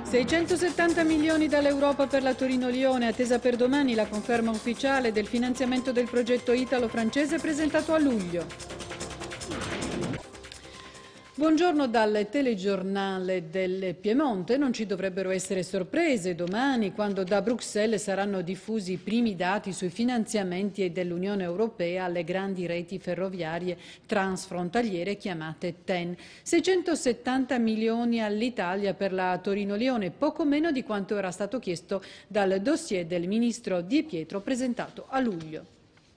670 milioni dall'Europa per la Torino-Lione, attesa per domani la conferma ufficiale del finanziamento del progetto italo-francese presentato a luglio. Buongiorno dal telegiornale del Piemonte. Non ci dovrebbero essere sorprese domani quando da Bruxelles saranno diffusi i primi dati sui finanziamenti dell'Unione Europea alle grandi reti ferroviarie transfrontaliere chiamate TEN. 670 milioni all'Italia per la Torino-Lione, poco meno di quanto era stato chiesto dal dossier del ministro Di Pietro presentato a luglio.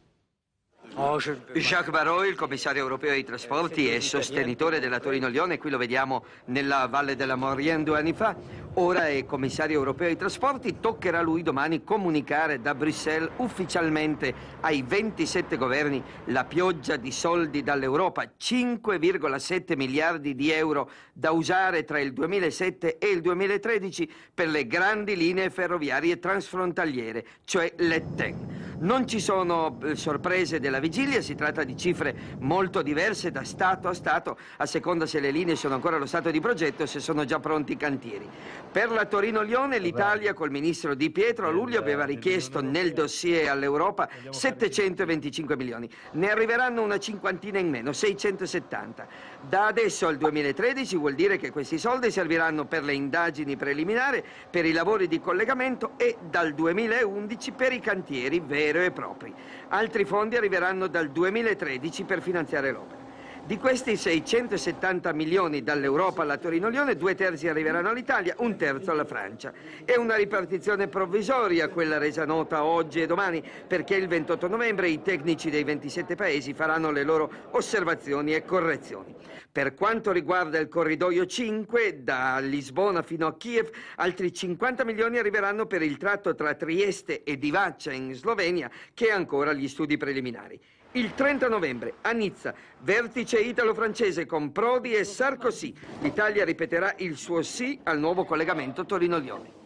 Jacques Barrot, il commissario europeo ai trasporti e sostenitore della Torino-Lione, qui lo vediamo nella Valle della Maurienne 2 anni fa, ora è commissario europeo ai trasporti, toccherà a lui domani comunicare da Bruxelles ufficialmente ai 27 governi la pioggia di soldi dall'Europa, 5,7 miliardi di euro da usare tra il 2007 e il 2013 per le grandi linee ferroviarie transfrontaliere, cioè le TEN. Non ci sono sorprese della vigilia, si tratta di cifre molto diverse da Stato a Stato, a seconda se le linee sono ancora allo stato di progetto o se sono già pronti i cantieri. Per la Torino-Lione l'Italia col ministro Di Pietro a luglio aveva richiesto nel dossier all'Europa 725 milioni, ne arriveranno una cinquantina in meno, 670. Da adesso al 2013 vuol dire che questi soldi serviranno per le indagini preliminari, per i lavori di collegamento e dal 2011 per i cantieri veri e propri. Altri fondi arriveranno dal 2013 per finanziare l'opera. Di questi 670 milioni dall'Europa alla Torino-Lione, 2/3 arriveranno all'Italia, 1/3 alla Francia. È una ripartizione provvisoria quella resa nota oggi e domani, perché il 28 novembre i tecnici dei 27 paesi faranno le loro osservazioni e correzioni. Per quanto riguarda il corridoio 5, da Lisbona fino a Kiev, altri 50 milioni arriveranno per il tratto tra Trieste e Divača in Slovenia, che è ancora agli studi preliminari. Il 30 novembre a Nizza, vertice italo-francese con Prodi e Sarkozy. L'Italia ripeterà il suo sì al nuovo collegamento Torino-Lione.